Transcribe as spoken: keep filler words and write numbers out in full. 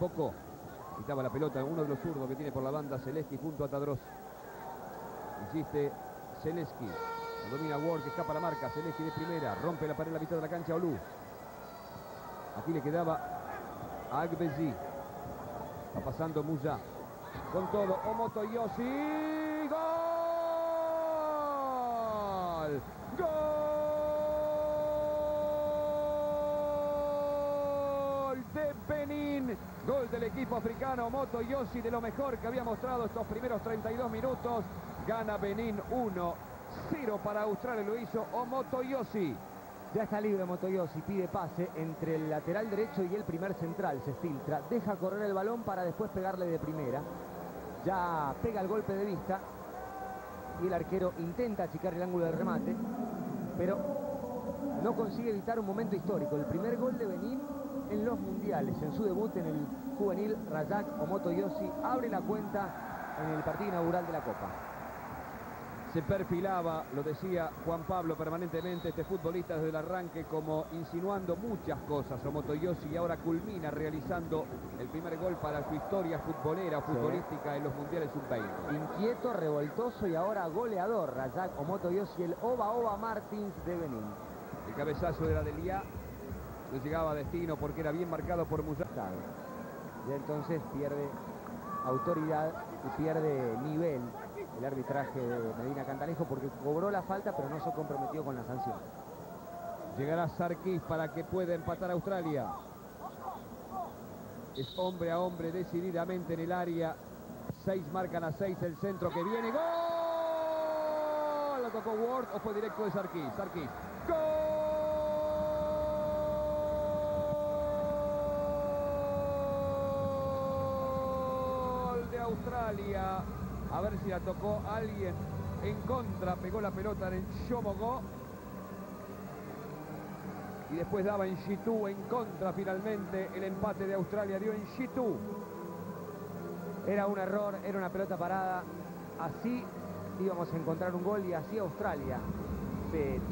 tampoco. Quitaba la pelota uno de los zurdos que tiene por la banda Zaleski junto a Tadros. Insiste Zaleski. Domina Ward, que escapa la marca. Zaleski de primera. Rompe la pared en la mitad de la cancha Olú. Aquí le quedaba a Agbezi. Va pasando Musa. Con todo. Omotoyoshi. ¡Gol! ¡Gol de Benín! Gol del equipo africano. Omotoyoshi, de lo mejor que había mostrado estos primeros treinta y dos minutos. Gana Benín uno cero para Australia. Lo hizo Omotoyoshi. Ya está libre Motoyoshi, pide pase entre el lateral derecho y el primer central, se filtra, deja correr el balón para después pegarle de primera. Ya pega el golpe de vista y el arquero intenta achicar el ángulo de remate, pero no consigue evitar un momento histórico. El primer gol de Benín en los mundiales, en su debut en el juvenil. Razak Omotoyoshi abre la cuenta en el partido inaugural de la Copa. Se perfilaba, lo decía Juan Pablo permanentemente, este futbolista desde el arranque, como insinuando muchas cosas. Omotoyoshi, y ahora culmina realizando el primer gol para su historia futbolera, futbolística, sí, en los mundiales sub veinte. Inquieto, revoltoso y ahora goleador. Razak Omotoyoshi, el Oba Oba Martins de Benín. El cabezazo era de Liá, no llegaba a destino porque era bien marcado por Musa. Y entonces pierde autoridad y pierde nivel el arbitraje de Medina Cantalejo, porque cobró la falta pero no se comprometió con la sanción. Llegará Sarkis para que pueda empatar a Australia. Es hombre a hombre decididamente en el área. Seis marcan a seis, el centro que viene. ¡Gol! Lo tocó Ward o fue directo de Sarkis. Sarkis. ¡Gol de Australia! A ver si la tocó alguien en contra. Pegó la pelota en Shomogó. Y después daba en Chitu en contra finalmente. El empate de Australia dio en Chitu. Era un error, era una pelota parada. Así íbamos a encontrar un gol y así Australia se